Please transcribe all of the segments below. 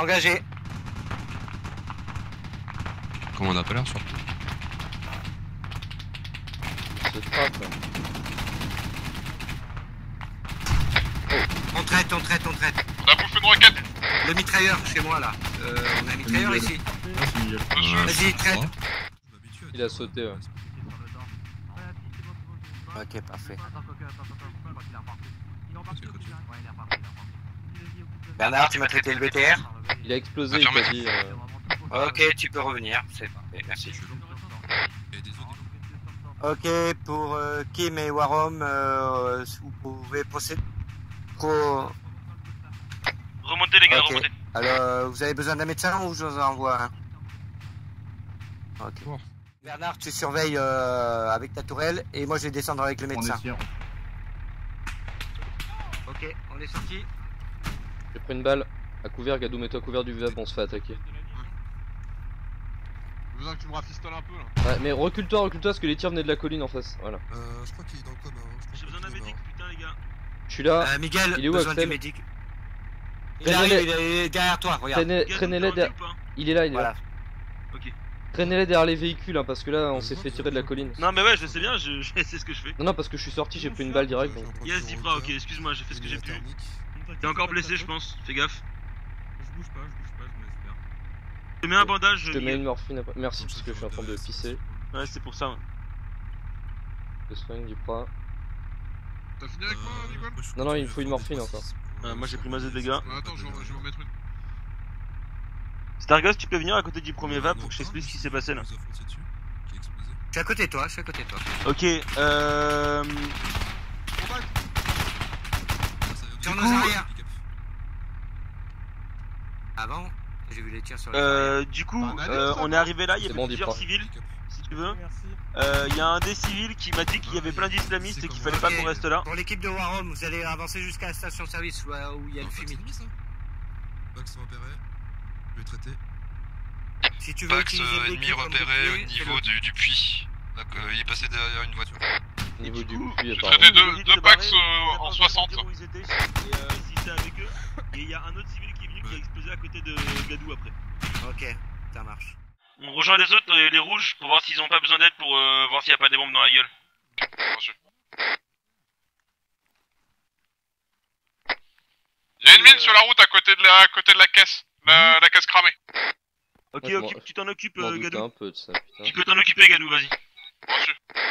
Engagé. Comment on a pas l'air surtout. Se frappe. On traite, on traite, on traite. On a bouffé une roquette. Le mitrailleur chez moi là. On a un mitrailleur ici. Vas-y, traite. Il a sauté, ouais. Ok, parfait. Bernard, tu m'as traité le BTR. Il a explosé, il t'a dit. Ok, tu peux revenir. C'est parfait, merci. Ok, pour Kim et Warom, vous pouvez procéder. Remontez les gars, Ok. remontez. Alors, vous avez besoin d'un médecin ou je vous en envoie un? Ok. Bon. Bernard, tu surveilles avec ta tourelle et moi je vais descendre avec le médecin. Ok, on est sorti. J'ai pris une balle. À couvert, Gadou, mets-toi à couvert du VAP, on se fait attaquer. J'ai besoin que tu me rafistoles un peu là. Ouais, mais recule-toi parce que les tirs venaient de la colline en face. Voilà. Je crois qu'il est dans le coma. J'ai besoin d'un médic, putain les gars. Je suis là. Miguel, il est où, besoin Axel du médic. Il arrive, il est derrière toi, regarde. Traînez-les derrière. Il est là, il est Voilà. là. Ok. Traînez-les derrière les véhicules, hein, parce que là, on s'est fait tirer de la colline. Non mais ouais, je sais bien, c'est ce que je fais. Non, parce que je suis sorti, j'ai pris une balle direct. Donc. Yes, Zipra, ok, excuse-moi, j'ai fait ce que j'ai pu. T'es encore blessé, je pense, fais gaffe. Je bouge pas, je m'espère. Je te mets un bandage. Je te mets une morphine après. Merci, parce que je suis en train de pisser. Ouais, c'est pour ça. Ouais. Je soigne du bras. T'as fini avec moi, Nicole? Non, il me faut une morphine encore. Moi j'ai pris ma Z, les gars. Attends, je vais en mettre une. Stargos, tu peux venir à côté du premier VAP pour que je t'explique ce qui s'est passé là. Je suis à côté de toi, je suis à côté de toi. Ok, Sur nos arrières. Avant, j'ai vu les tirs sur les arrières. du coup, on est arrivé là, il y avait bon, plusieurs dis-moi. civils, si tu veux. Il y a un des civils qui m'a dit qu'il y avait plein d'islamistes et qu'il fallait pas qu'on reste là. Pour l'équipe de Warom, vous allez avancer jusqu'à la station-service où il y a le fumier. Bax repéré. Je vais traiter. Si tu veux Bax utiliser le ennemi véhicule comme repéré au bouclier, niveau du puits. Donc il est passé derrière une voiture. Au niveau du puits, J'ai apparemment. traité deux packs en 60. Et si c'est avec eux. Et il y a un autre civil qui est venu qui a explosé à côté de Gadou après. Ok, ça marche. On rejoint les autres, les rouges, pour voir s'ils ont pas besoin d'aide pour voir s'il y a pas des bombes dans la gueule. Reçu. Il y a une mine sur la route à côté de la caisse. La caisse cramée. Ok, Ouais, ok, tu t'en occupes, Je m'en doutais Gadou. un peu de ça, putain. Tu peux t'en occuper, Gadou, vas-y. Reçu.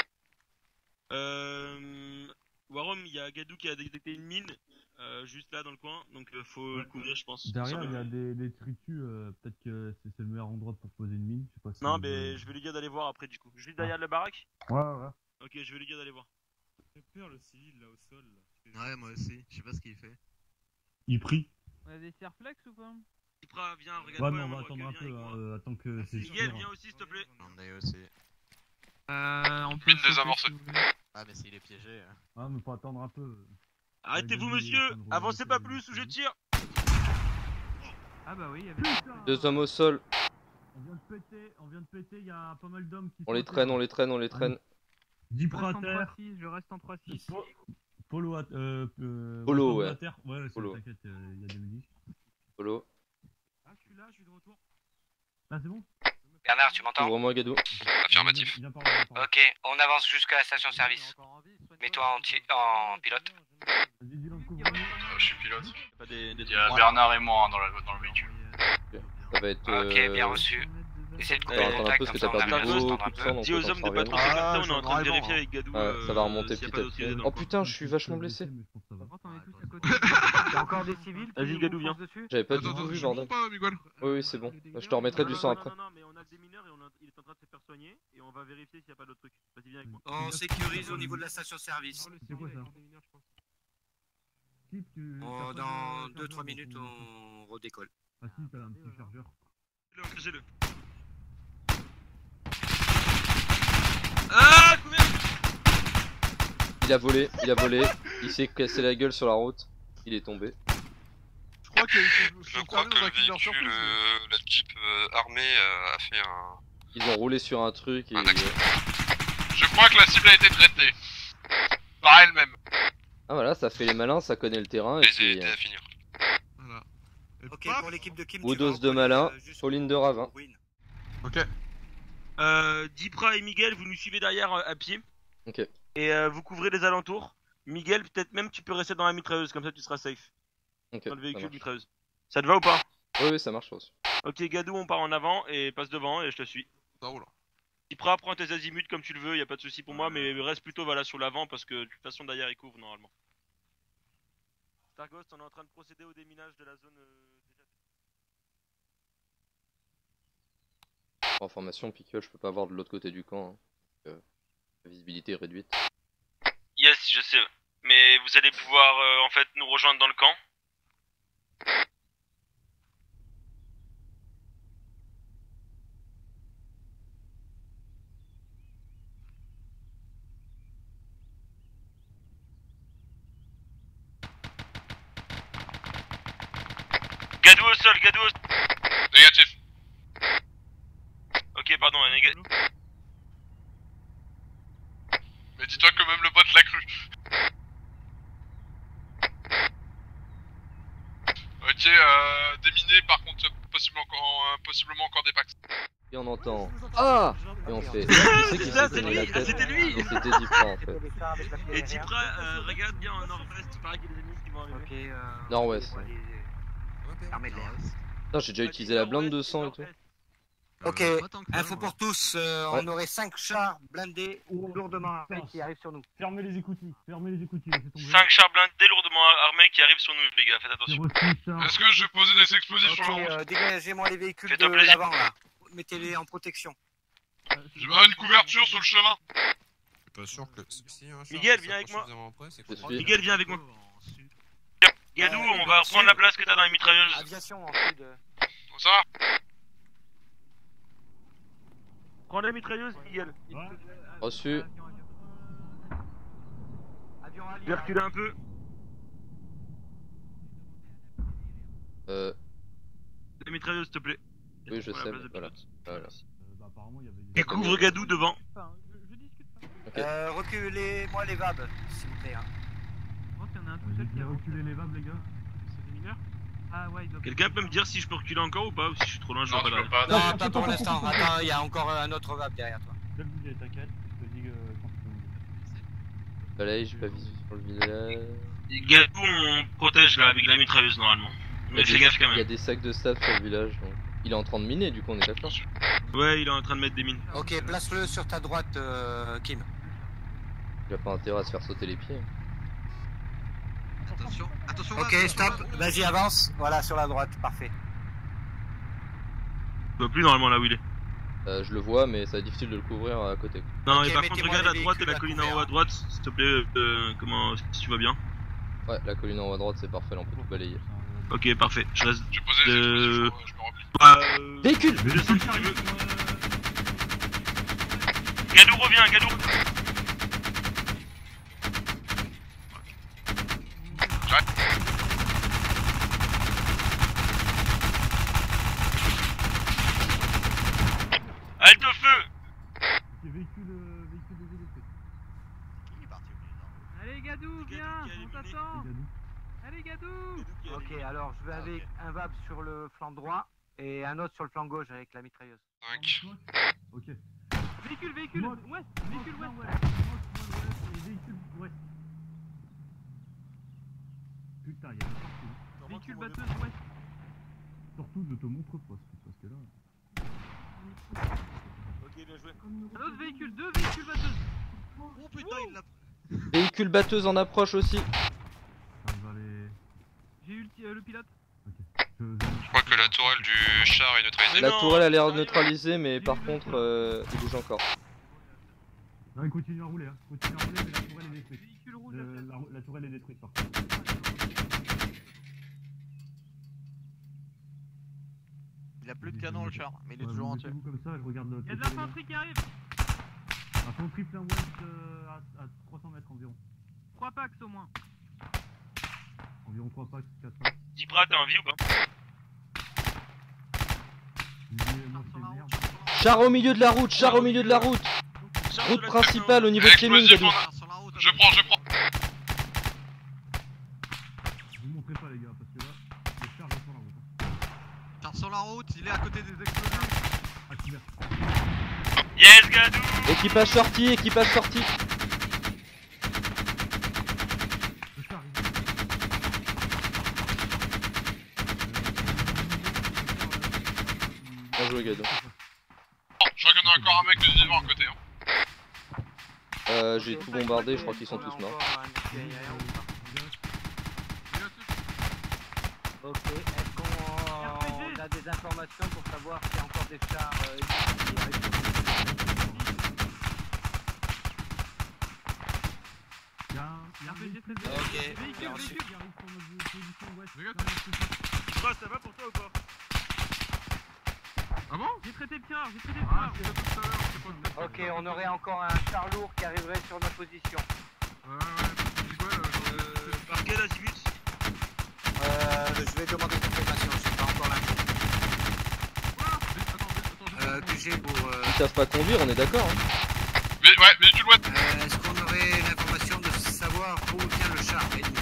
Warom, il y a Gadou qui a détecté une mine juste là dans le coin, donc faut le couvrir, je pense. Derrière, il y a des tritus, peut-être que c'est le meilleur endroit pour poser une mine, je sais pas si... Non, mais je vais lui dire d'aller voir après du coup. Juste derrière la baraque. Ouais. Ok, je vais lui dire d'aller voir. J'ai peur le civil là au sol. Là. Ouais, moi aussi. Je sais pas ce qu'il fait. Il prie. On a des serflex ou pas? Ipra, viens, regarde Ouais, pas. mais on va attendre un peu, attends que c'est Miguel, sûr. viens aussi, s'il te plaît. J'en ai aussi. On peut Mine désamorcée. Ah, mais s'il est piégé. Ah, mais faut attendre un peu. Arrêtez-vous, monsieur. Avancez pas plus ou je tire. Ah bah oui, il y avait... Deux hommes au sol. On vient de péter, il y a pas mal d'hommes qui... On les traîne, on les traîne. 10 Je bras à reste en terre. 3-6, je reste en 3-6. Polo à Polo, ouais. à terre. Ouais, Polo. t'inquiète, il y a des médics. Polo. Ah, je suis là, je suis de retour. Ah, c'est bon? Bernard, tu m'entends? Ouvre-moi, Gadou. Affirmatif. Viens par là, viens par là. Ok, on avance jusqu'à la station-service. Mets-toi en pilote. Vas-y, dis-le, couvre-nous. Je suis pilote. Pas des Il y a Bernard et moi dans le véhicule. Ça va être. Ok, bien reçu. Essayez de couper Attends, le attends un contact, peu, parce que comme t'as ça on perdu avance beaucoup dans un de peu. sang, donc Dis aux autant hommes de s'en pas trop revenir. s'écarter, on est en train de vérifier avec Gadou. Ouais, ça va remonter s'il y a petit pas à d'autres petit. idées dans Oh le coin. putain, je suis vachement blessé. Par contre, on est tous à côté. Il y a encore des civils qui Vas-y, nous Gadou, viens. foncent dessus. J'avais pas du Attends, tout vu, je monte bordel. pas, Miguel. Oui, c'est bon. Je te remettrai du sang après. Non, mais on a des mineurs et il est en train de se faire soigner et on va vérifier s'il y a pas d'autres trucs. Vas-y, viens avec moi. On sécurise au niveau de la station-service. C'est quoi ça? Skip, Dans 2-3 minutes, on redécolle. Ah si, t'as un petit chargeur. Engagez-le. Ah, couvert. Il a volé, il s'est cassé la gueule sur la route, il est tombé. Je crois que Je crois que le véhicule, la Jeep armée a fait un... Ils ont roulé sur un truc et... Un accident. Je crois que la cible a été traitée. Par elle-même. Ah voilà, ça fait les malins, ça connaît le terrain et Les a puis... aidés à finir. Voilà. Ok, pour l'équipe de Kim, Oudos de Malin, Pauline de Ravin. Ok. Dipra et Miguel, vous nous suivez derrière à pied. Ok. Et vous couvrez les alentours. Miguel, peut-être même tu peux rester dans la mitrailleuse, comme ça tu seras safe. Ok. Dans le ça véhicule marche. mitrailleuse. Ça te va ou pas? Oui, ça marche aussi. Ok, Gadou, on part en avant et passe devant et je te suis. Ça roule. Dipra, prends tes azimuts comme tu le veux, y a pas de souci pour moi, mais reste plutôt voilà, sur l'avant parce que de toute façon derrière il couvre normalement. Starghost, on est en train de procéder au déminage de la zone déjà. En formation, Pickle, je peux pas voir de l'autre côté du camp. Hein. La visibilité est réduite. Yes, je sais. Mais vous allez pouvoir en fait nous rejoindre dans le camp. Gadou au sol, Gadou au sol. Négatif. Ok, pardon, négatif. Mais dis-toi que même le bot l'a cru. Ok, déminé par contre, possiblement encore des packs. Et on entend. Ah. Et on fait. Qui c'est qui s'est donné la tête? C'était lui. Et c'était Dipra en fait. Et Dipra, regarde bien en nord-ouest, il paraît qu'il y a des ennemis qui vont arriver. Ok, Nord-ouest. Armée de l'air. Putain, j'ai déjà utilisé la blinde de sang et tout. Ok, info pour tous, on aurait 5 chars blindés ou lourdement armés qui arrivent sur nous. Fermez les écoutilles, laissez tomber. 5 chars blindés lourdement armés qui arrivent sur nous, les gars, faites attention. Est-ce que je vais poser des explosifs sur la route? Ok, dégagez-moi les véhicules Fais-toi de plaisir. l'avant là. Mettez-les en protection. Je veux une couverture sur le chemin. Pas sûr que si un char Miguel, qui viens avec s'approche moi. suffisamment près, c'est Je qu'on- suis. Miguel, viens avec moi. Gadou, on va reprendre la place que t'as dans les mitrailleuses. Aviation en sud. Ça va? Prends la mitrailleuse, Miguel. Reçu. Avion Je vais reculer un peu. La mitrailleuse, s'il te plaît. Oui, je Prends la sais. place de Voilà. pilote. Voilà. Bah, apparemment, il y avait Et couvre Gadou devant. Je discute pas. Ok. Reculez-moi les VAB, s'il vous plaît. Hein. Je pense qu'il y en a un tout seul qui J'ai avance. reculé les vables, les gars. C'est des mineurs. Ah ouais, il doit. Quelqu'un peut me dire si je peux reculer encore ou pas, ou si je suis trop loin, je Non, vois tu pas peux là. pas. Non, attends pour l'instant. Attends, il y a encore un autre VAB derrière toi. Je vais le bouger, t'inquiète. Je te dis quand tu peux monter. Soleil, j'ai pas visé sur le village. Gadou, on protège là avec la mitrailleuse normalement. Il y a Mais fais des- gaffe quand Il y a même. des sacs de staff sur le village. Donc. Il est en train de miner, du coup, on est d'accord. Ouais, il est en train de mettre des mines. Ok, place-le sur ta droite, Kim. Il a pas intérêt à se faire sauter les pieds. Attention, attention. Ok, stop. Vas-y, avance. Voilà, sur la droite. Parfait. Je vois plus normalement là où il est. Je le vois, mais ça va être difficile de le couvrir à côté. Non, Ok, et par contre, mettez-moi regarde les à droite et véhicules la à colline en couvert. haut à droite, s'il te plaît, comment, si tu vas bien. Ouais, la colline en haut à droite, c'est parfait, là, on peut tout balayer. Ok, parfait, je reste. J'ai posé des explosifs, je me replie. Véhicule Je descends si tu veux. Gadou revient, Gadou. Halte au feu. Ok, véhicule des VDP. Allez, Gadou, viens, qui a on éliminé. t'attend. Gadou. Allez, Gadou. Ok, alors je vais avec un VAB sur le flanc droit et un autre sur le flanc gauche avec la mitrailleuse. 5. Ok. Véhicule, ouest, véhicule ouest. Véhicule ouest. Putain, il y a partout. Véhicule batteuse ouest. Surtout ne te montre pas, parce que là. Ok, bien joué. Un autre véhicule, deux véhicules batteuses. Oh putain, il l'a. Véhicule batteuse en approche aussi. J'arrive à les. J'ai eu le pilote. Ok. Je crois que la tourelle du char est neutralisée. La non, tourelle a l'air sérieux neutralisée, mais par contre, il bouge encore. Non, il continue à rouler, hein. Continue à rouler, mais la tourelle est détruite. Véhicule rouge. La tourelle est détruite, par contre. Il a plus de canon le char, mais il est Ouais, toujours vous entier. mettez-vous comme ça, je regarde le Il y a de côté des l'infanterie qui arrive. gars. Infanterie plein ouest à 300 mètres environ. 3 packs au moins. Environ 3 packs, 4 packs. Dipra, t'es en vie ou pas? Moi, c'est merde. Char au milieu de la route, char au milieu de la route. Route principale au niveau de Clémine, Explosif Gadou. en a. Je prends. Je vous montrerai pas, les gars, parce que là, le char reste sur la route. Il est à côté des explosifs. Ah, cyber. Yes, Gadou. Équipage sorti, équipage sorti. Le char, Bien joué, Gadou. Oh, je crois qu'il y en a encore un mec de vivant à côté. Hein. J'ai tout bombardé, je crois qu'ils sont tous morts. Ok, est-ce qu'on a des informations pour savoir s'il y a encore des chars qui arrivent sur Il y a un RPG très bien. Ok. Véhicule qui arrive sur notre position ouest. Ça va pour toi ou pas? Ah bon? J'ai traité le char, j'ai traité le char. C'est tout à l'heure, c'est pas le Ok, on aurait encore un char lourd qui arriverait sur notre position. c'est quoi Par quel azimut? Je vais demander confirmation, je sais pas encore l'info. Que j'ai pour... Ils savent pas conduire, on est d'accord. Hein. Mais ouais, mais tu dois... Est-ce qu'on aurait l'information de savoir où vient le char ennemi?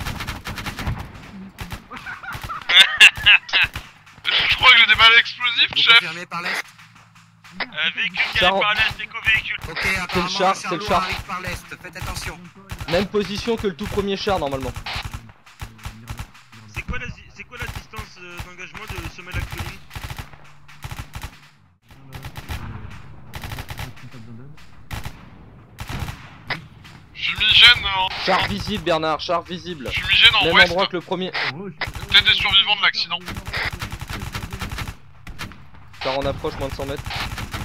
Je crois que j'ai des balles explosives, Vous chef. confirmez par l'est? Véhicule qui Char arrive en- par l'est, éco-véhicule. Ok, apparemment char, un c'est char le lourd char. arrive par l'est, faites attention. Même position que le tout premier char normalement. C'est quoi la distance d'engagement de sommet de la colline? Fumigène en... Char visible, Bernard, char visible. Fumigène en Même ouest. endroit que le premier. Peut-être des survivants de l'accident. Char en approche, moins de 100 mètres.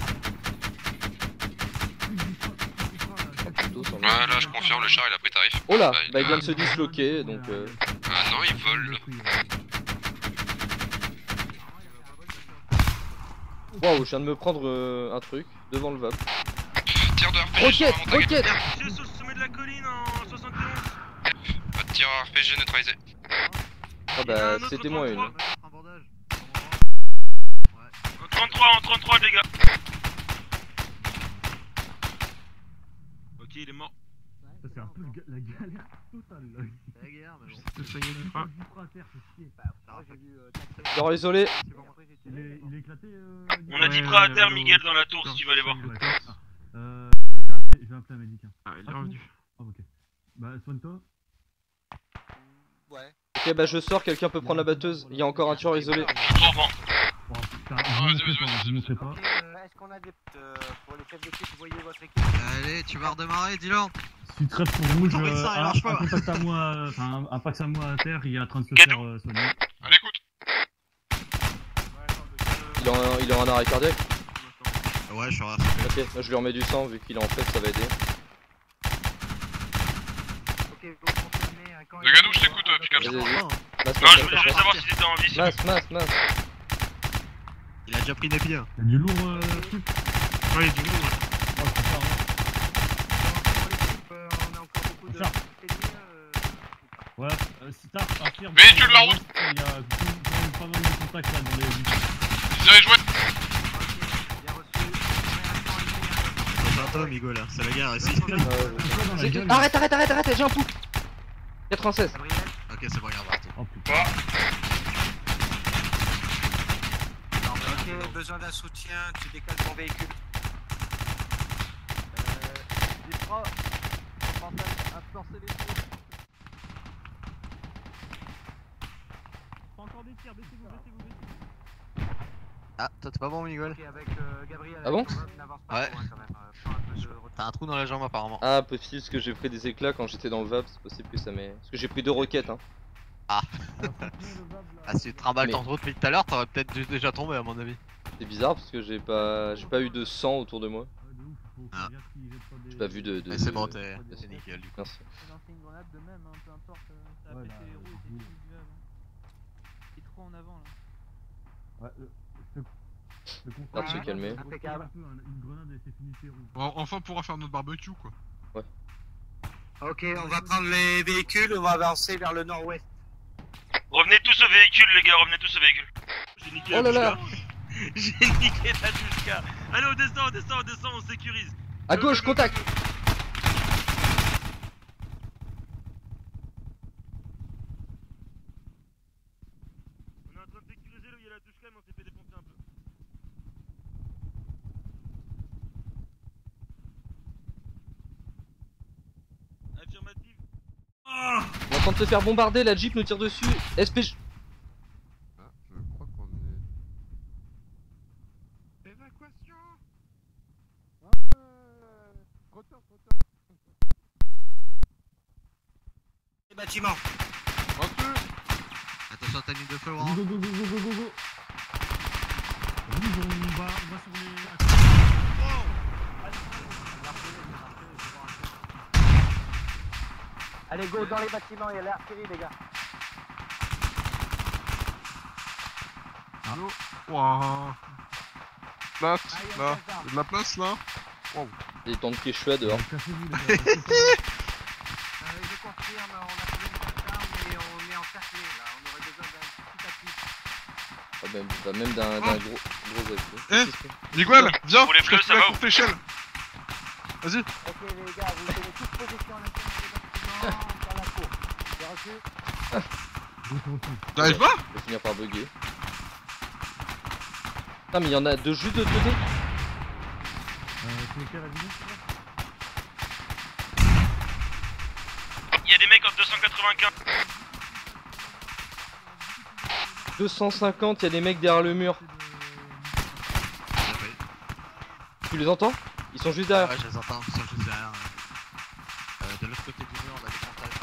Plutôt 100 mètres. Ouais, là, je confirme, le char il a pris tarif. Oh là, Bah, bah il vient de se disloquer donc. Ah non, il vole. Waouh, je viens de me prendre un truc devant le VAP. Tir de RPG sur Roquette, la montagne. roquette. Je suis sur le sommet de la colline en 71. Pas de tir RPG neutralisé. Ah Il y en a bah un autre c'était moi une. 33. Un bandage. En 33, les gars. Ok, il est mort. Ça c'est un peu la galère totale là. C'est la guerre, mais bon. À terre, c'est chier. Genre isolé. Il est éclaté. On a dit prêt à terre, Miguel, dans la tour, si tu vas aller voir. Je vais appeler un médic. Ah, il est revenu. Ah, ok. Bah, soigne-toi. Ouais. Ok bah je sors, quelqu'un peut prendre la batteuse. Il y a encore un tueur isolé. Je comprends. Oh putain, je ne sais pas. Ok, est-ce qu'on a des... pour les chefs d'équipe, vous voyez votre équipe? Allez, tu vas redémarrer, dis-leur. Si tu restes pour rouge, Ton médecin, il marche pas. un contact à moi, enfin un fax à moi à terre, il est en train de se Gadou. faire soigner. Allez, écoute. Il est en arrêt cardiaque. Ouais, je suis Ok, bah, je lui remets du sang vu qu'il est en fait, ça va aider. Ok, vous confirmez quand... Le Gadou, je t'écoute, Pikachu. Vas-y, vas-y. Masse, Non, masse, je voulais masse, juste savoir si t'étais en vie. masse. Il a déjà pris des pieds. Il y a du lourd truc. Ouais, il y a du lourd. Oh putain. On a encore beaucoup de... Char. Ouais, si t'as à partir. Véhicule la route. Il y a pas mal de contacts là dans les. Dirige ouest. Bien reçu. C'est un Tom, Hugo là, c'est la guerre ici. Arrête, j'ai un pouls. 96. Gabriel, Ok, c'est bon, regarde, partout. Oh putain. Ok, besoin d'un soutien, tu décales ton véhicule. Duprat, pensez à forcer les tirs. Pas encore des tirs, baissez-vous. Ah, toi t'es pas bon, Miguel. Ok, avec Gabriel, Ah bon avec Thomas, n'avance pas Ouais. trop, hein, quand même. Prends un peu de recul. T'as un trou dans la jambe apparemment. Ah possible parce que j'ai pris des éclats quand j'étais dans le VAP, c'est possible que ça m'ait... Parce que j'ai pris 2 roquettes hein. Ah, si tu te trimbales Mais- ton trou depuis tout à l'heure, t'aurais peut-être déjà tombé à mon avis. C'est bizarre parce que j'ai pas eu de sang autour de moi. Ah. J'ai pas vu de... Mais c'est bon, c'est nickel du coup. Merci. lancer une grenade de même, hein, peu importe. Ça a Ouais, pété là, les roues, du c'était coup. plus vivable. Il est trop en avant là. Ouais, le Alors, se calmer. Impeccable. Une grenade et c'est fini, c'est rouge. Bon, enfin, on pourra faire notre barbecue, quoi. Ok, on va prendre les véhicules, on va avancer vers le nord-ouest. Revenez tous au véhicule, les gars, revenez tous au véhicule. J'ai niqué Oh la là là. Dushka. J'ai niqué la Dushka. Allez, on descend, on sécurise. À gauche, contact. On est en train de sécuriser là où il y a la Dushka, mais on s'est fait défoncer un peu. Affirmative. On est en train de se faire bombarder, la Jeep nous tire dessus. SPG. Ah, je crois qu'on est... Évacuation. Retard. Les bâtiments. Attention à ta ligne de feu, Go Warren. go go go go go go. Vas-y, on va sur les... Allez, go dans les bâtiments, il y a l'artillerie, les gars. Waouh. Place, là. Il y a de la place là. Wow. Il est temps de pied chouette dehors. Cassez-vous les gars. Je confirme, on a trouvé une plateforme mais on est encerclé là. On aurait besoin d'un petit appui. Même d'un gros appui. Miguel, viens, Pour les je bleus, te ça fais la va courte échelle. Vas-y. Ok les gars, vous tenez toute position à l'intérieur des bâtiments dans la cour. J'ai reçu. T'arrives pas? Je vais finir par bugger. Putain, mais il y en a deux juste de l'autre côté. C'est lequel la visite là? Il y a des mecs en 295. 250, il y a des mecs derrière le mur. Tu les entends? Ils sont juste derrière. Ouais, je les entends, ils sont juste derrière. De l'autre côté du mur, on a des contacts.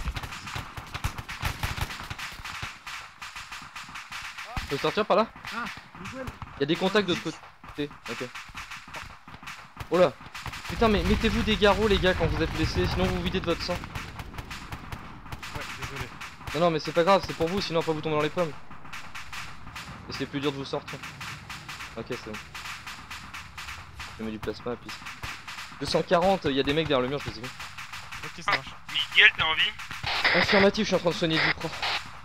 Je peux sortir par là? Ah, Miguel. Il y a des contacts de l'autre côté. Ok. Oh là. Putain, mais mettez-vous des garrots les gars quand vous êtes blessés, sinon vous videz de votre sang. Ouais, désolé. Non, mais c'est pas grave, c'est pour vous, sinon après vous tombez dans les pommes. Et c'est plus dur de vous sortir. Ok, c'est bon. Je mets du plasma à piste. 240, il y a des mecs derrière le mur, je les ai vus. Ok, ça marche. Miguel, t'es en vie? Affirmatif, je suis en train de soigner du pro.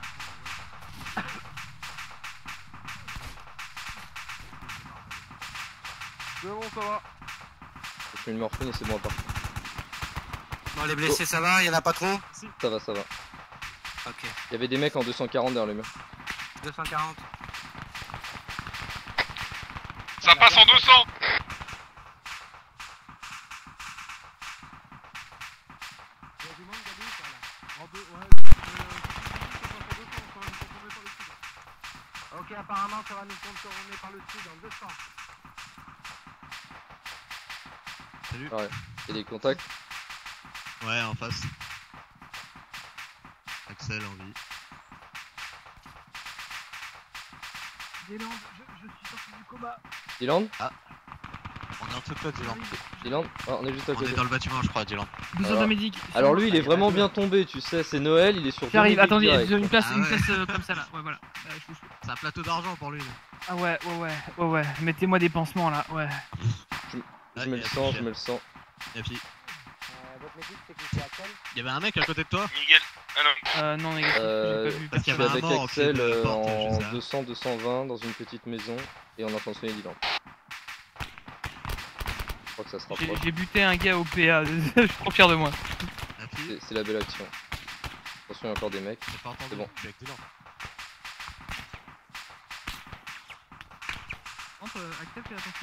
C'est bon, ça va. Je fais une morphine et c'est bon à part. Bon, les blessés, ça va? Y'en a pas trop? Ça va, ça va. Ok. Il y avait des mecs en 240 derrière le mur. 240. Ça passe en 200. Il y a du monde, Gabi, ça là. En deux, ouais. Ok, apparemment ça va nous contourner par le sud en 200. Salut. Ouais, il y a des contacts. Ouais, en face. Axel en vie. Dylan, je suis sorti du coma. Dylan? On est en dessous de toi, Dylan. Dylan? Ah, on est juste à On côté. est dans le bâtiment, je crois, Dylan. Alors- Alors lui, il est vraiment bien tombé, tu sais, c'est Noël, il est sur J'arrive, 2000 attendez, direct. une place, Ah une ouais. place comme ça là. Ouais, voilà. C'est un plateau d'argent pour lui. Là. Ah ouais. Mettez-moi des pansements là, ouais. Je me le sens, je me le sens. Yafi. Votre médic, c'est qui c'est Axel? Il y avait un mec à côté de toi? Miguel, alors. Non, négatif, j'ai pas vu. parce Je qu'il y suis avait un avec mort au pied Axel de la porte, en juste là. 200-220 dans une petite maison et on est en train de soigner Dylan. Je crois que ça se rapproche. J'ai buté un gars au PA, je suis trop fier de moi. Yafi. C'est la belle action. Attention, il y a encore des mecs. J'ai pas entendu, C'est bon. je suis avec Dylan. Entre Axel, fais attention.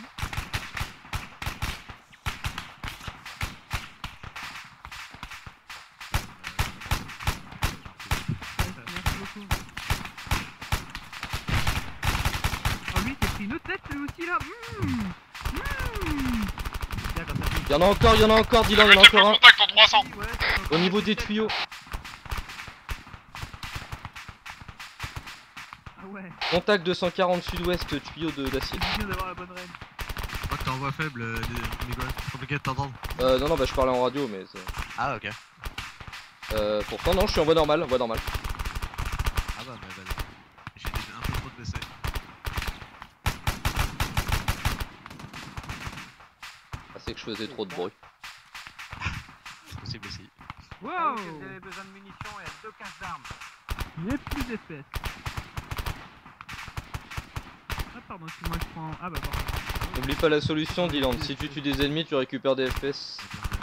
Merci beaucoup. Oh lui, t'as pris une autre tête lui aussi là. Il y en a encore, Dylan, il y en a Mettez le encore un. contact en 300. Au niveau des tuyaux. Ah ouais, Contact 240 sud-ouest, tuyau d'acier. c'est bien d'avoir la bonne reine. Je crois que t'es en voix faible, Miguel. C'est compliqué de t'entendre. Non, bah je parlais en radio, mais c'est... Ah, ok. Pourtant, non, je suis en voie normale, Ah bah, mais vas-y. J'ai un peu trop de blessés. Ah, c'est que je faisais trop de bruit. C'est possible aussi. Wow. Vous avez besoin de munitions et 2 caches d'armes. J'ai plus d'espèces. Ah pardon, excuse-moi, je prends... Ah bah pardon. N'oublie pas la solution, Dylan. Si tu tues des ennemis, tu récupères des FPS.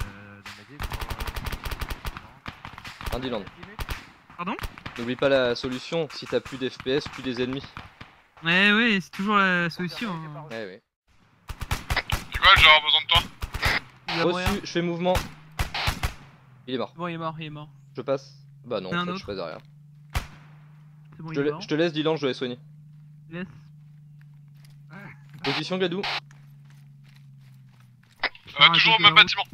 Hein, Dylan. Pardon? N'oublie pas la solution. Si t'as plus d'FPS, plus des ennemis. Ouais, c'est toujours la solution. Hein. Ouais, ouais. Miguel, j'ai avoir besoin de toi. Il y a moyen. Reçu, je fais mouvement. Il est mort. Bon, il est mort, il est mort. Je passe. Bah non, Un en fait, autre. je passe derrière. C'est bon, Je il est mort. te laisse, Dylan, je vais soigner. Laisse. Position, Gadou. Toujours au même bâtiment.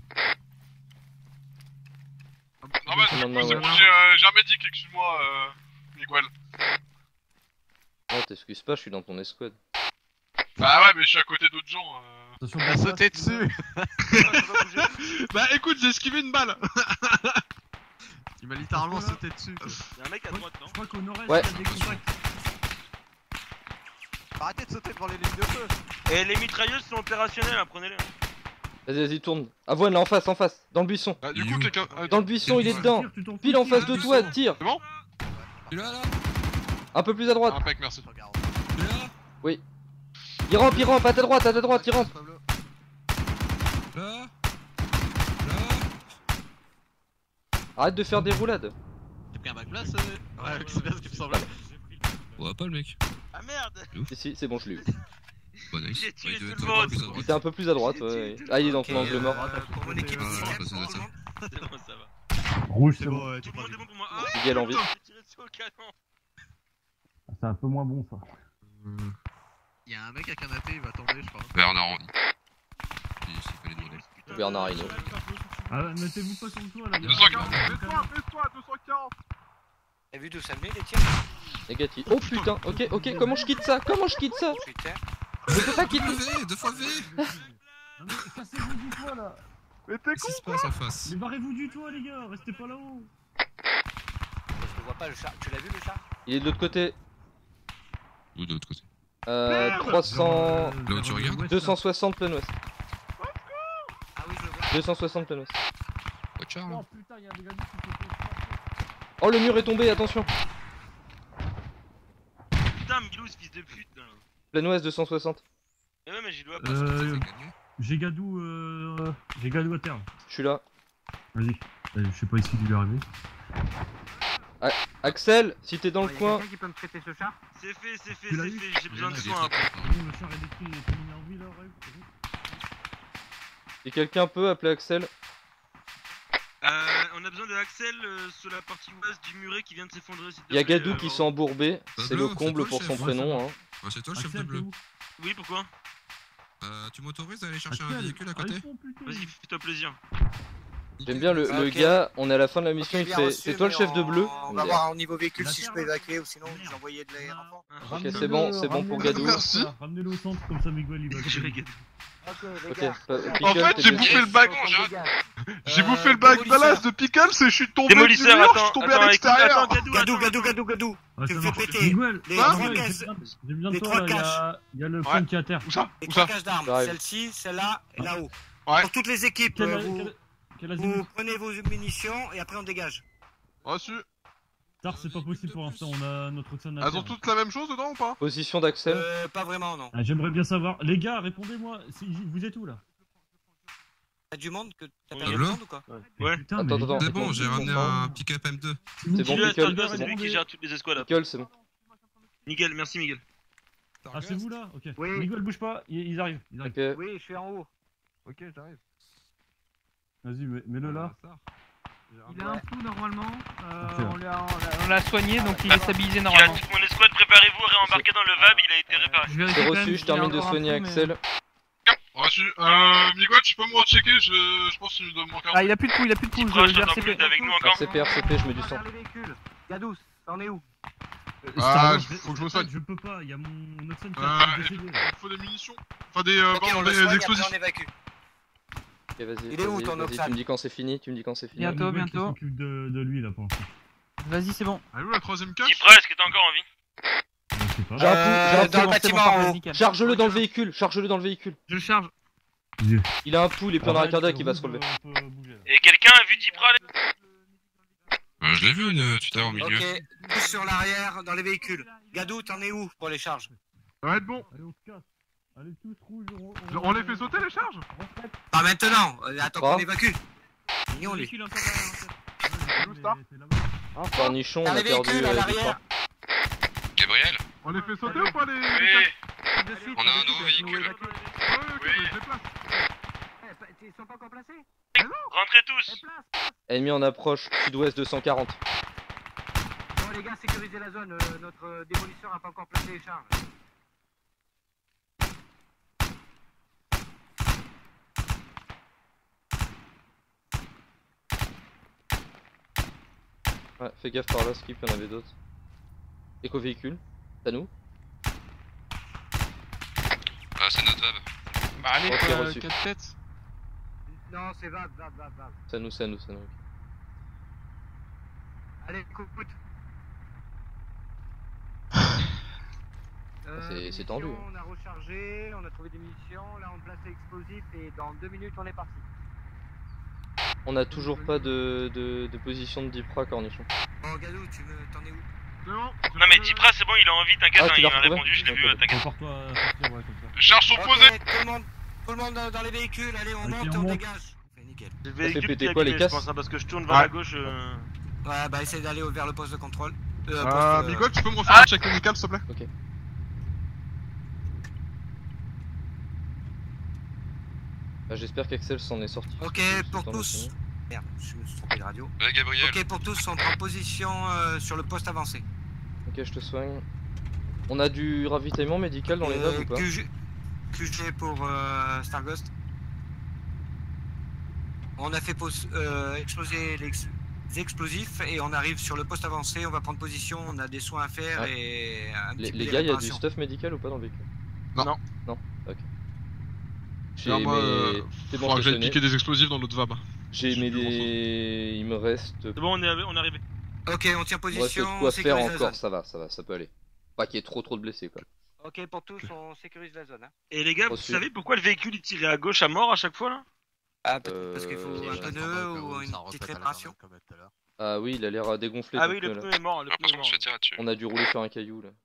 Non bah du coup c'est bon, j'ai un médic, excuse-moi Miguel. Non, t'excuses pas, je suis dans ton escouade. Bah ouais mais je suis à côté d'autres gens. Attention, Il a sauté dessus. Bah écoute, j'ai esquivé une balle. Il m'a littéralement sauté dessus. Y'a un mec à droite, non? Je crois qu'au nord-est, Ouais. il y a des contacts. Arrêtez de sauter devant les lignes de feu. Et les mitrailleuses sont opérationnelles, hein, prenez-les. Vas-y, tourne. Avoine là en face, dans le buisson. Bah du coup quelqu'un... Dans le buisson, il est dedans. Tire, tu t'en fous, Pile en tire. face de toi, tire. C'est bon? Tu es là Un peu plus à droite. Impec, merci. Regarde. Tu es là Oui. Il rampe, à ta droite, il rampe. Là Arrête de faire des roulades. J'ai pris un bac place. Ouais, c'est bien ce qui me semblait. On voit pas le mec. Ah merde! Si, c'est bon, je l'ai eu. Bon, nice. J'ai tué Il devait tout être le encore monde. plus à droite. Il était un peu plus à droite, ouais. Ah, il est dans ton angle mort. Pour mon équipe, Ah, c'est ouais, bon, ça doit être ça. C'est bon, ça va. Rouge, C'est c'est bon, bon. ouais, tu Tout le monde est bon pour moi. Ah, Miguel en vie. j'ai tiré sur le canon. C'est un peu moins bon ça. Il y a un mec à canapé, il va tomber, je crois. Bernard Henry. Il s'est fait les demander. Bernard Hinault. Ah, mettez-vous pas sur le toit là. 240. Fais-toi 240. T'as vu d'où ça venait les tirs? Négatif. Oh putain, ok, comment je quitte ça? Putain. Je peux pas quitter. Deux fois V. Non mais cassez-vous du toit là. Mais t'es con. Qu'est-ce qui se passe en face? Mais barrez-vous du toit les gars, restez pas là-haut. Je le vois pas le char. Tu l'as vu le char? Il est de l'autre côté. Ou de l'autre côté. 300... Là où tu regardes 260 plein ouest. Ah oui, je le vois. 260 plein ouest. Watch out. Oh putain, y'a un dégât qui se fait. Oh, le mur est tombé, attention. Putain, Milou, ce fils de pute. Là. Plein ouest 260. Eh ouais, mais j'y dois pas. J'ai Gadou à terre. Je suis là. Vas-y. Je sais pas ici d'où il est arrivé. Axel, si t'es dans le Y a coin. quelqu'un qui peut me prêter ce char? C'est fait, Tu l'as eu j'ai besoin de Il est soins très après. fort. Le char est détruit, il est terminé en vie là, Rêve. Si quelqu'un peut appeler Axel. On a besoin de Axel sur la partie ouest du muret qui vient de s'effondrer. s'il te Il y a plaît, Gadou qui Laurent. s'est embourbé. C'est le Pablo, comble c'est pour toi son le chef. prénom. Hein. Ouais, c'est toi le chef de Axel, t'es bleu. où? Oui, pourquoi? Tu m'autorises d'aller chercher un Axel, véhicule à côté? réponds, putain. Vas-y, fais-toi plaisir. J'aime bien le Ok. gars, on est à la fin de la mission, Ok, il bien fait. reçu, C'est toi le mais chef de bleu? On Il me va dit, voir au niveau véhicule La si je terre, peux là. évacuer ou sinon Merde. vous envoyez de l'air renfort. Ok, c'est bon pour Gadou. Merci. Ramenez-le au centre, comme ça Miguel il va. Je vais Gadou. Ok, les Ok, gars. En fait, j'ai bouffé le bac. J'ai bouffé le bac Dallas de Pickles et je suis tombé du Démolisseur, mur, je attends, suis tombé attends, à l'extérieur. attends, Gadou. Ouais, Tu ça me marche. fais péter. Miguel, Les ouais, trois j'ai caisses. besoin de Les toi trois là, il y a le Ouais. fun qui est à terre. Où ça? Les Où trois ça? cages d'armes, J'arrive. celle-ci, celle-là et là-haut. Ouais. Pour toutes les équipes, Quel vous azimut? prenez vos munitions et après on dégage. Reçu. Tard, c'est pas possible pour l'instant, on a notre scène à Elles terre. ont toutes la même chose dedans ou pas? Position d'Axel. Pas vraiment, non. Ah, j'aimerais bien savoir. Les gars, répondez-moi. Vous êtes où là? T'as du monde que t'as Ouais. perdu du monde ou quoi? Ouais. Putain, Attends, mais attends, C'est bon, j'ai ramené un pick-up M2. C'est bon, Dis-le à Pickle, Stargirl, c'est c'est bon. lui qui gère toutes les escouades. Pickle, c'est bon. Miguel, merci Miguel. Ah, c'est vous là? Ok. Oui. Miguel, bouge pas, ils arrivent. Ils arrivent. Ok. Oui, je suis en haut. Ok, j'arrive. Vas-y, mets-le là. Il a un pouls normalement. Ok. On l'a soigné donc il est stabilisé Il a normalement. toute mon escouade, préparez-vous à réembarquer dans le VAB, il a été réparé. Je vérifie C'est quand même reçu, je s'il y a termine de encore un soigner pouls, mais- Axel. Reçu. Miguel, tu peux me rechecker? Je pense qu'il doit me manquer un Ah, il a plus de pouls, Proche, je t'entends RCP. plus, t'es avec nous encore? RCP, je mets du sang. Regarde les véhicules. Gadou, t'en es où? Ah, faut que je me soigne. Je peux pas, il y a mon Oxen qui Euh, a décédé. Il faut des munitions. Enfin, des, Ok, on le des soigne et après explosifs. on évacue. Ok, vas-y, Il est où, vas-y, ton vas-y, Oxane tu me dis quand c'est fini, Bientôt, Miguel qui bientôt. s'occupe de lui là pour l'instant. Vas-y, c'est bon. Elle est où la troisième cage? Tipra, est-ce que t'es encore en vie? Je sais pas. J'ai un pouls, j'ai un dans le pouls. bâtiment en haut. nickel. Charge-le dans le véhicule, charge-le dans le véhicule. Je le charge. Il a un pouls, il est plus en arrêt cardiaque, il va se relever. On peut bouger là. Et quelqu'un a vu Tipra là? Je l'ai vu tout à l'heure au milieu. Ok, tous sur l'arrière dans les véhicules. Gadou, t'en es où pour les charges? Ça va être bon. Allez, on se casse. Allez, tous rouges. On les fait sauter les charges? Pas maintenant, attends Quoi qu'on évacue. Mignon lui. Véhicule encore derrière, Où ça? Cornichon, on Dans a les perdu véhicules à des l'arrière. Gabriel, On les fait sauter ou pas les... De suite, on a un de suite, nouveau nous véhicule. évacue. Ouais, ok, je les déplace. Ils sont pas encore placés? Rentrez tous. Ennemi en approche, sud-ouest 240. Bon les gars, sécurisez la zone, notre démolisseur n'a pas encore placé les charges. Ouais, fais gaffe par là, Skip, il y en avait d'autres. Éco-véhicule, c'est à nous. Ah, c'est notre VAB. Bah allez, Ok, reçu. 4 têtes. Non, c'est Vab. C'est à nous, c'est à nous, c'est à nous. Allez, écoute. C'est tendu. On a rechargé, on a trouvé des munitions, là on place l'explosif et dans 2 minutes on est parti. On a toujours pas de position de Dipra, Cornichon. Bon, Gadou, t'en es où? Non mais Dipra c'est bon, il a envie, t'inquiète, Ah, tu il l'as m'a retrouvé répondu, je l'ai vu, t'inquiète. Encore-toi à sortir, ouais, comme ça. Charges sont posées. Tout le monde dans les véhicules, allez, on Ok, monte et on on monte. dégage. Okay, nickel. Le fait véhicule péter qui est quoi, les abîmé, je casses pense, hein, parce que je tourne vers Ouais. la gauche. Ouais, bah essaye d'aller vers le poste de contrôle. Miguel, tu peux me refaire un check médical s'il te plaît? Ok. Bah, j'espère qu'Axel s'en est sorti. Ok, pour tous. Merde, je me suis trompé de radio. Ouais, Gabriel. Ok, pour tous, on prend position sur le poste avancé. Ok, je te soigne. On a du ravitaillement médical dans les vagues ou pas? QG pour Starghost. On a fait exploser les explosifs et on arrive sur le poste avancé, on va prendre position, on a des soins à faire Ouais. et un petit peu Les de gars, il y a du réparation. stuff médical ou pas dans le véhicule? Non. Non, ok. Non, moi, c'est bon, faudra que je te j'aille piquer des explosifs dans notre VAB. J'ai J'ai mes plus des... Il me reste... C'est bon, on est arrivé. Ok, on tient Il me reste position, de on quoi faire sécurise la encore, zone. ça peut aller. Pas qu'il y ait trop de blessés quoi. Ok, pour tous, on sécurise la zone. Hein. Et les gars, vous Reçu. savez pourquoi le véhicule il tirait à gauche à mort à chaque fois là? Ah, parce qu'il faut un Je pneu attendrai ou que une ça petite repète à la réparation. journée comme tout à l'heure. Ah oui, il a l'air dégonflé. Ah ton oui, le pneu, là. pneu est mort, le J'ai pneu est l'impression qu'on mort. se fait tirer dessus. On a dû rouler sur un caillou là.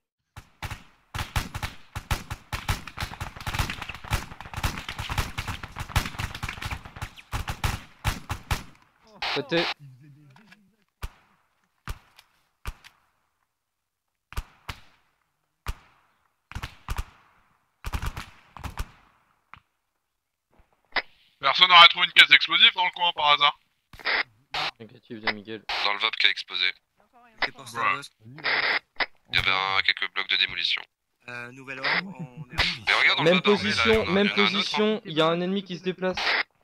C'était... Personne n'aurait trouvé une caisse d'explosifs dans le coin par hasard? Négatif de Miguel. Dans le VAB qui a explosé. C'est pour Starghost. Il y avait quelques blocs de démolition. Nouvel ordre, on est Mais regarde dans Même le VAB armé, là, position, il y en a même un autre, hein. position, il y a un ennemi qui se déplace.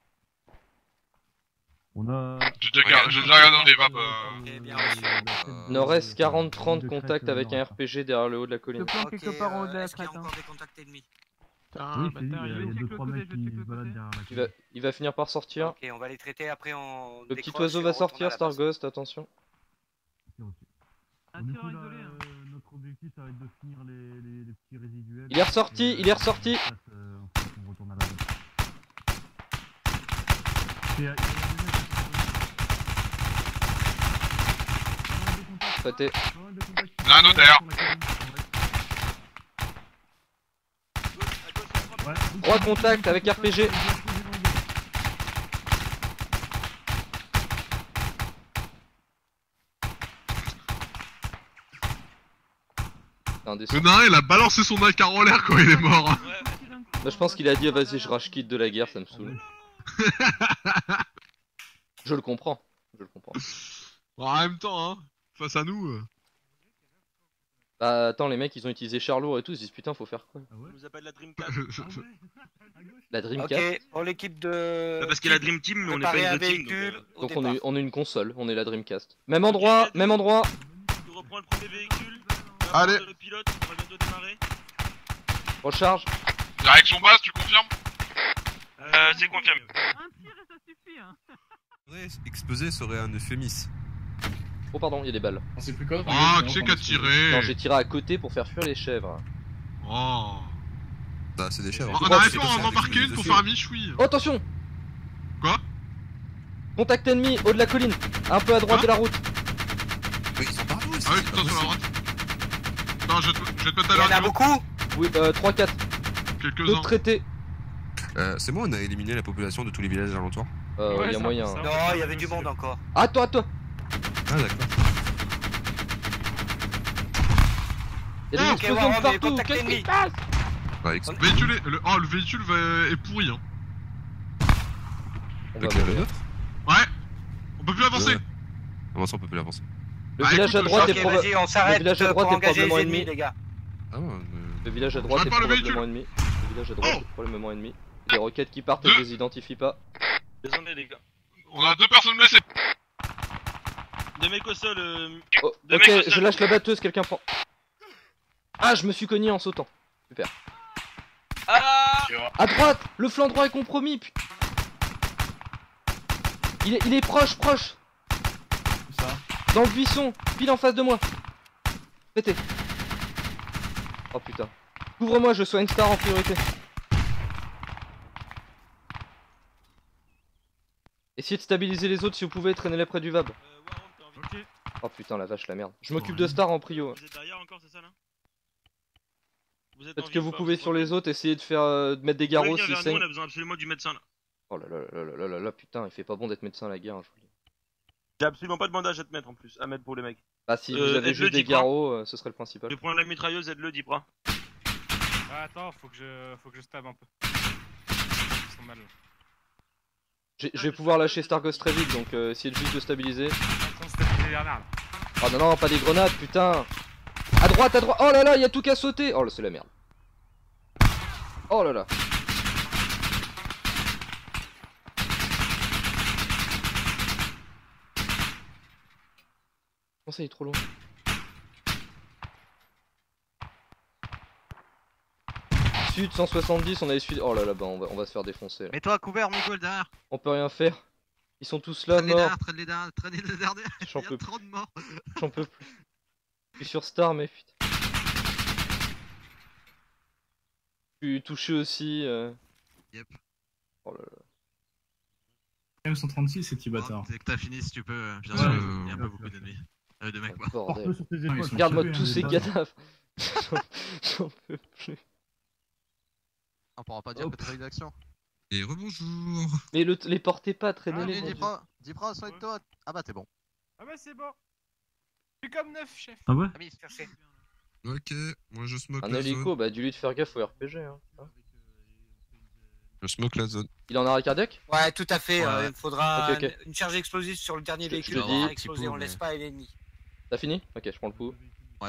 On a... J'ai déjà regardé dans les VAB. Ok, bien reçu. Nord-est 40-30, contact avec un RPG derrière le haut de la colline. Le plan quelque part en haut de la est-ce qu'il y a crête. encore des contacts ennemis? Oui, c'est dit, il y a 2-3 mecs qui se baladent derrière la colline. Il va finir par sortir. Ok, on va les traiter, après on Le petit décroche oiseau et va on retourne à sortir, la base. Starghost, attention. Ok, ok. Un Du tireur coup, là, isolé. Hein. notre objectif ça va être de finir les petits résiduels. Il est ressorti, Et, il est ressorti. ensuite, on retourne à la base. Il y a des mecs qui sont- Pâté. Pas mal de contacts. Il y en a un autre derrière. Sur la colline, ouais. 3 contacts avec RPG. Un des Le nain, il a balancé son AK en l'air quand il est mort. Bah, je pense qu'il a dit ah, vas-y je rage quitte de la guerre, ça me saoule. Je le comprends. Je le comprends. Bon, en même temps, hein, face à nous. Bah attends les mecs ils ont utilisé char lourd et tout, ils se disent putain faut faire quoi? Ah ouais? On nous appelle la Dreamcast. La Dreamcast. Ok, pour l'équipe de... Parce qu'il y a la Dream Team, mais on n'est pas préparer une un vraie team. véhicule au Donc départ. on est une console, on est la Dreamcast. Même endroit, même endroit. Tu reprends le premier véhicule. Allez. Le pilote, on va bientôt démarrer. Recharge. Direction basse, tu confirmes? C'est confirmé. Un tir et ça suffit. Hein. Exploser serait un euphémisme. Oh pardon, il y a des balles. C'est plus quoi? Ah, qui c'est qui a tiré? Non j'ai tiré à côté pour faire fuir les chèvres. Oh. Bah, c'est des chèvres. On arrête pas en embarquer une pour faire un michoui. Oh attention. Quoi? Contact ennemi, haut de la colline. Un peu à droite Hein de la route. Mais ils sont partout ici. Ah oui, c'est putain, pas sur la possible. droite. Non, je vais te mettre à Il y en a l'heure. beaucoup. Oui, 3-4. Quelques-uns. D'autres traités. C'est bon, on a éliminé la population de tous les villages alentours. Il y a moyen. Hein. Non, il y avait du monde encore. Ah toi, toi. Ah, d'accord. Il y a des Ok, explosions de Warren, partout. contact Qu'est-ce qui ennemi. se passe? Bah, Le véhicule est pourri, hein. On va Lequel, le mourir. nôtre? Ouais. On peut plus avancer. Comment ça on peut plus avancer? Le village à droite est Ok, probablement. vas-y, on Le s'arrête village à pour droite est engager les probablement ennemis, ennemi. les gars. Ah ouais, Le village à droite est pas le véhicule. probablement ennemi. Le village à droite est probablement ennemi. Des roquettes qui partent et je les identifie pas. Descendez les gars. On a 2 personnes blessées. Des mecs au sol. Oh, Des ok, mecs au sol. je lâche la batteuse, quelqu'un prend. Ah, je me suis cogné en sautant. Super. Ah À droite, le flanc droit est compromis. Putain. Il est proche. Ça. Dans le buisson, pile en face de moi. Pété. Oh putain. Couvre-moi, je soigne Star en priorité. Essayez de stabiliser les autres si vous pouvez, traînez-les près du VAB. Warhol, t'es en vie. Ok. Oh putain, la vache, la merde. Je m'occupe de Star en prio. Vous êtes derrière encore, c'est ça là? Vous êtes en Faites ce vie que ou vous pas, pouvez vous sur les autres, essayez de faire de mettre des Vous pouvez garrots venir si vers c'est. nous, on a besoin absolument du médecin là. Oh là là là là là là là, putain, il fait pas bon d'être médecin à la guerre, hein, je vous le dis. J'ai absolument pas de bandage à te mettre en plus, à mettre pour les mecs. Ah si vous aide-le, avez juste des Dipra. garrots, ce serait le principal. Je vais prendre la mitrailleuse, aide-le, Dipra. Ah, attends, faut que je stab un peu. Ils sont mal. Je vais pouvoir lâcher Starghost très vite, donc essayez juste de stabiliser. Attends, stabiliser derrière là. Oh non non, pas des grenades, putain. À droite, oh là là, il y a tout qu'à sauter. Oh là, c'est la merde. Oh là là. Comment ça, il est trop loin? Sud 170, on a essuyé. Oh là là, bah on va se faire défoncer là. Mets-toi à couvert, Mongol, derrière. On peut rien faire. Ils sont tous là, Traîne-les morts. derrière, traîne-les derrière, traîne-les derrière. J'en Il y peux a trop de morts. J'en peux plus. Je suis sur Star, mais putain. Je suis touché aussi. Yep. Oh là là. M136, ces petits bâtards. Dès que t'as fini, si tu peux, bien Ouais, sûr, ouais, il y a un peu beaucoup d'ennemis. De mecs, quoi. Bordel. Porte-le sur tes épaules. Regarde-moi tous ces ces cadavres. J'en peux plus. On pourra pas dire que t'as eu d'action. Et rebonjour. Mais les portez pas, traînez-les. Allez, mon Dieu. Dipra, soigne-toi. Ah bah t'es bon. Ah bah c'est bon. Je suis comme neuf, chef. Ah ouais? Ami, cherchez. Ok, moi je smoke Un la hélico, zone. bah dis-lui de faire gaffe au RPG. Hein. Je smoke la zone. Il en a arrêt cardiaque? Ouais, tout à fait. Ouais. Il faudra Ok, ok. une charge explosive sur le dernier Je véhicule te pour dis. faire Un petit exploser. peu, On laisse mais- pas l'ennemi. T'as fini? Ok, je prends le coup. Ouais.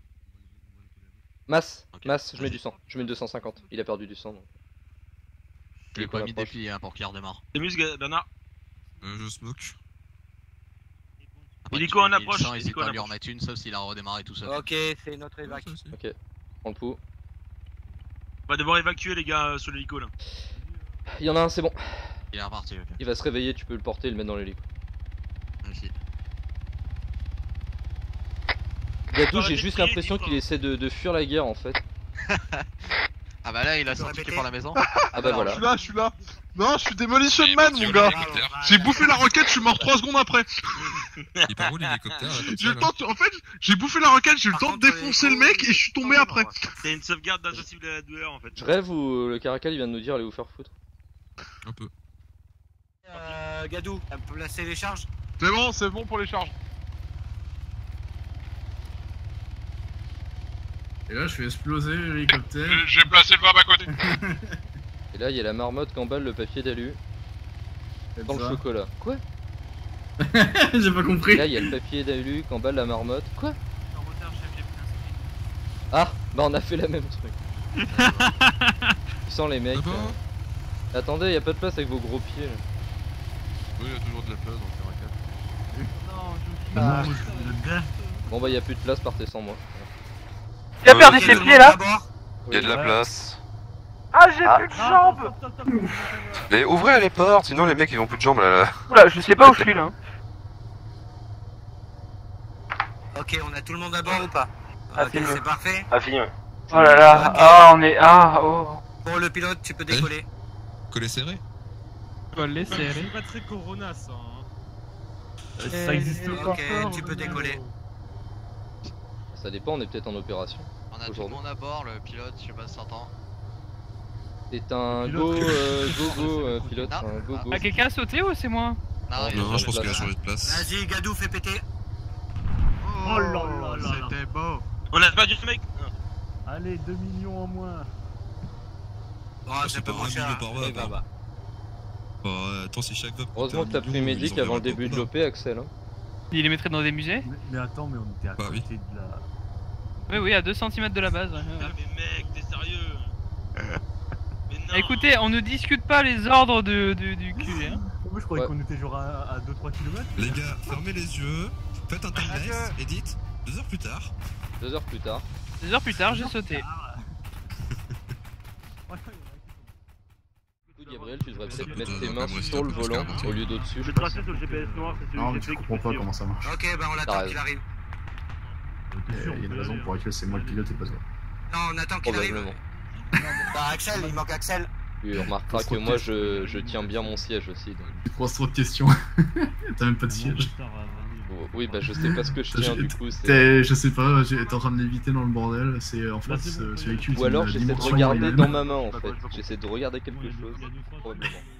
Masse, Ok, masse, je mets vas-y. du sang. Je mets 250. Il a perdu du sang donc. Je l'ai pas mis approche. défi hein, pour qu'il redémarre. C'est muscle, Bernard. Je smoke. Après, Hélico tu en mets le approche, sang, Hésite hélico pas en à lui approche. remettre une, sauf s'il a redémarré tout seul. Ok, c'est notre évac. Ok, je prends le coup. On va devoir évacuer les gars sur l'hélico là. Il y en a un, c'est bon. Il est reparti, ok. Il va se réveiller, tu peux le porter et le mettre dans l'hélico. Merci. Gadou, j'ai arrêter juste de crier, l'impression dis-moi. qu'il essaie de fuir la guerre en fait. Ah bah là, il a Tu peux sorti répéter par la maison. Ah bah voilà. Je suis là. Non, je suis Demolition Man, mon gars. J'ai bouffé la roquette, je suis mort 3 secondes après. Il part où l'hélicoptère là, comme J'ai ça, le là temps en fait, j'ai bouffé la roquette, j'ai eu le Par temps de contre, défoncer le mec et je suis tombé après. C'est une sauvegarde d'insensible à la douleur en fait. Je rêve ou le Caracal il vient de nous dire allez vous faire foutre. Un peu. Gadou, on peut placer les charges. C'est bon pour les charges. Et là, je fais exploser l'hélicoptère. J'ai placé le VAB à côté. Et là il y a la marmotte qui emballe le papier d'alu dans le chocolat. Quoi? J'ai pas Et compris. là il y a le papier d'alu qui emballe la marmotte. Quoi? En retard, chef, j'ai pris un speed. Ah bah on a fait la même truc. Tu sens les mecs. Ah bon Attendez, y a pas de place avec vos gros pieds là. Oui, il y a toujours de la place dans le caracal. Non, je Bon bah y a plus de place, partez sans moi. Tu as perdu ses pieds là? Il y a de la place. Ah, j'ai plus de jambes. Mais ouvrez les portes, sinon les mecs ils ont plus de jambes là. Oula, je sais pas où je suis là. Ok, on a tout le monde à bord ou pas? Ok, c'est parfait. Oh là là, ah on est... Ah oh. Bon, le pilote, tu peux décoller. Collet serré. C'est pas très Corona ça. Hein. Ça existe pas. Ok, tu peux décoller. Ça dépend, on est peut-être en opération. On a tout le Aujourd'hui. monde à bord, le pilote, je sais pas si t'entends. C'est un go, pilote, Ah. un go. Ah, quelqu'un a sauté ou c'est moi? Non, il Non, a je pense changé qu'il a de changé de place. Vas-y, Gadou, fais péter. Oh là là là. C'était beau. On a perdu ce mec. Allez, 2 millions en moins. Oh, c'est c'est pas pas mon un cher. million par VAB, Eh, bah, hein. bah. Attends, c'est chaque vote. Heureusement que t'as pris Médic avant le début de l'OP, Axel. Hein. Il les mettrait dans des musées? Mais attends, mais on était à côté de la... Oui, à 2 cm de la base. Ouais. Ah, mais mec, t'es sérieux? Écoutez, on ne discute pas les ordres du cul, hein. Moi je croyais qu'on était genre à 2-3 km. Les gars, fermez les yeux, faites un timelapse et dites 2 heures plus tard. 2 heures plus tard. 2 heures plus tard, j'ai sauté. Gabriel, tu devrais peut-être mettre tes mains sur le volant au lieu d'au-dessus. Je vais tracer sur le GPS noir, c'est celui Non, mais qui tu fait comprends pas comment ça marche. Ok, bah on l'attend qu'il arrive. Il y a une raison pour laquelle c'est moi le pilote et pas toi. Non, on attend qu'il arrive. Bah Axel, il manque Axel. Tu remarqueras que moi je tiens bien mon siège aussi. Donc. Tu te poses trop de questions. T'as même pas de siège. Oui, bah je sais pas ce que je tiens du coup. Je sais pas, t'es en train de l'éviter dans le bordel, c'est en face, celui qui ou alors j'essaie de regarder dans ma main en fait. J'essaie de regarder quelque chose, probablement.